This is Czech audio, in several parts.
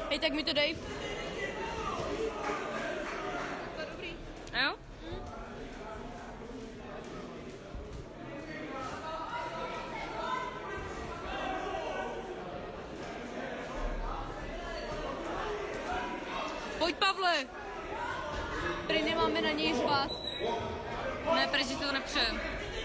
Hej, tak mi to dej. To je dobrý. Jo? Pojď, Pavle! Prý nemáme na něj řvát. Ne, prý si to nepřejem.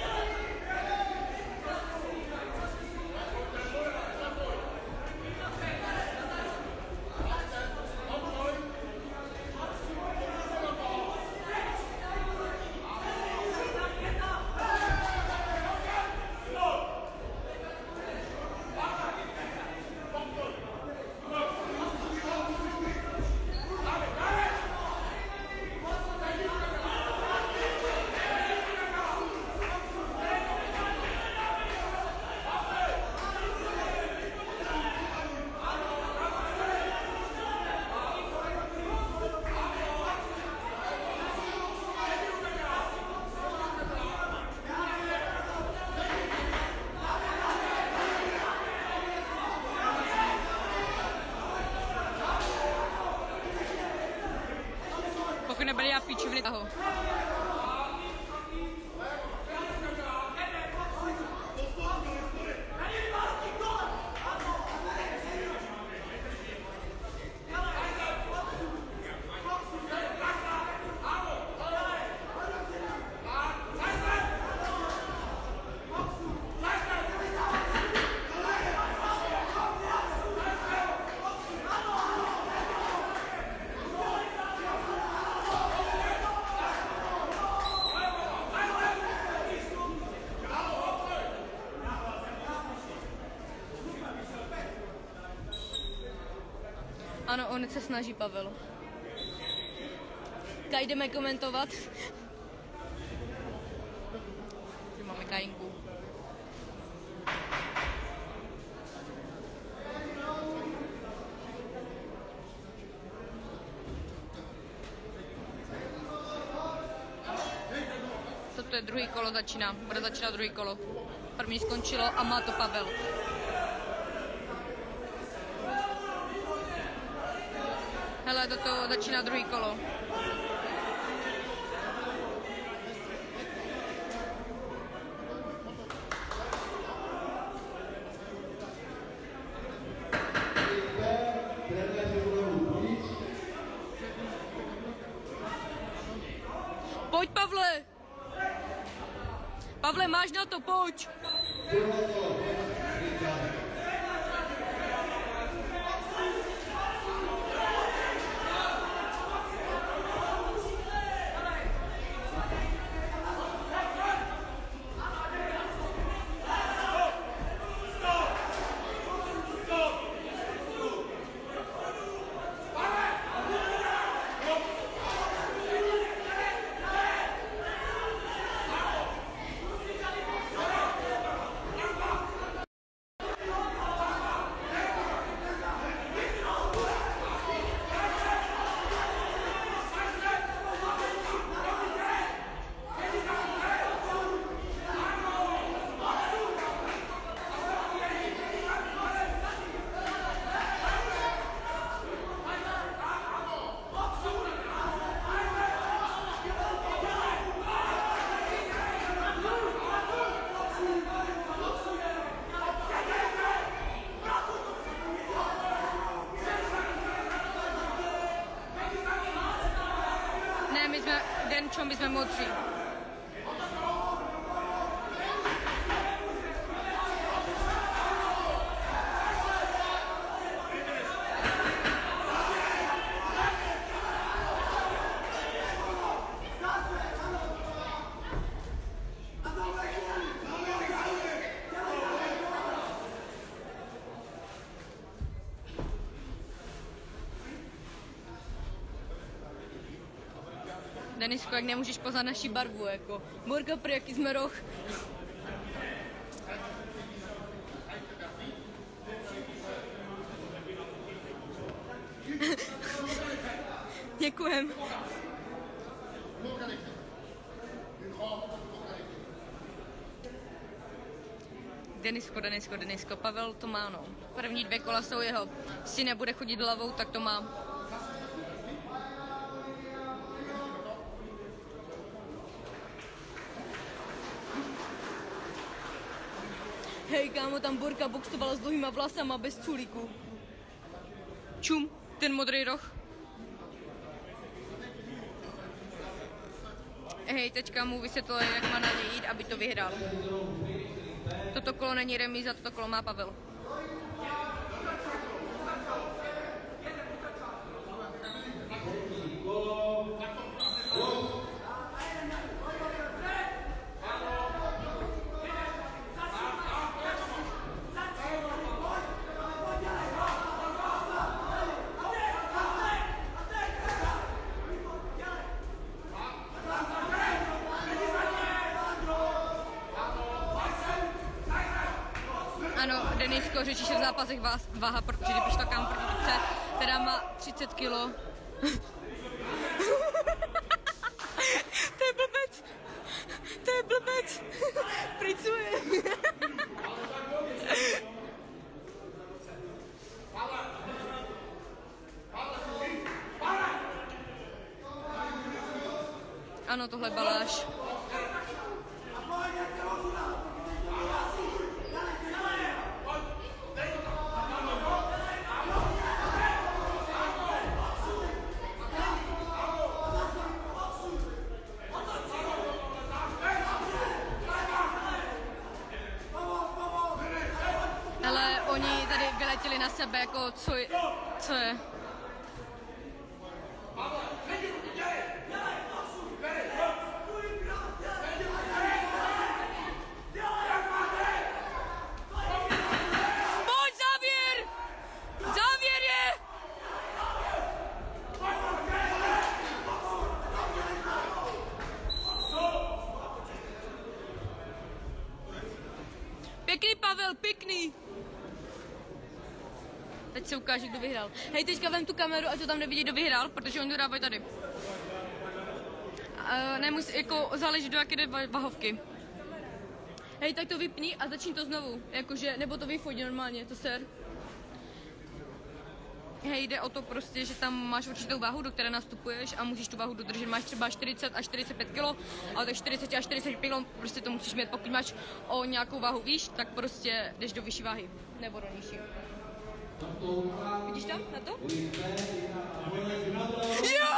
Pokud nebyli já píčovny toho. Ano, on se snaží, Pavel. Kaj jdeme komentovat? Tu máme Kajinku. Toto je druhý kolo, začíná. Bude začínat druhý kolo. První skončilo a má to Pavel. Hele, toto začíná druhý kolo. Pojď, Pavle! Pavle, máš na to, pojď! Ne, my jsme, Denčo, my jsme modří. Denisko, jak nemůžeš poznat naši barvu, jako. Morga, pro jaký jsme roh. Děkujem. Denisko. Pavel to má, no. První 2 kola jsou jeho. Si nebude chodit hlavou, tak to má. Hej, kámo, tam Borka boxovala s dlouhýma vlasama bez culíku. Čum, ten modrý roh. Hej, teďka mu vysvětlil, jak má na něj jít, aby to vyhrál. Toto kolo není remíza, toto kolo má Pavel. Ano, Denisko řečí, že v zápasech váha, protože když to kam proti teda má 30 kilo. To je blbec. Pricuje. Ano, tohle Baláš. Ale oni tady vyletěli na sebe, jako co je? Pojď, závěr! Závěr je! Pěkný, Pavel, pěkný! Teď se ukáže, kdo vyhrál. Hej, teďka vem tu kameru, ať to tam nevidí, kdo vyhrál, protože oni to dávají tady. Nemusí, jako záleží, do jaké jde vahovky. Hej, tak to vypni a začni to znovu. Jakože, nebo to vyfotí normálně, to ser. Hej, jde o to prostě, že tam máš určitou váhu, do které nastupuješ a musíš tu váhu dodržet. Máš třeba 40 až 45 kg, ale tak 40 až 45 kg prostě to musíš mít. Pokud máš o nějakou váhu výš, tak prostě jdeš do vyšší váhy, nebo do nižší. Vidíš tam na to? Jo!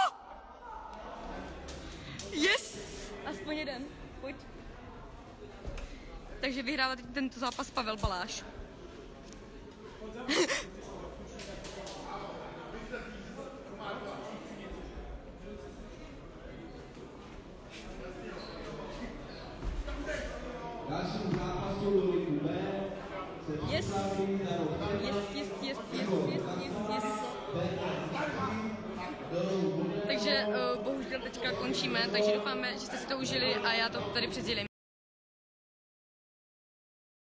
Yes! Aspoň jeden. Pojď. Takže vyhrává teď tento zápas Pavel Baláš. Yes. Takže bohužel teďka končíme, takže doufáme, že jste si to užili a já to tady přesdělím.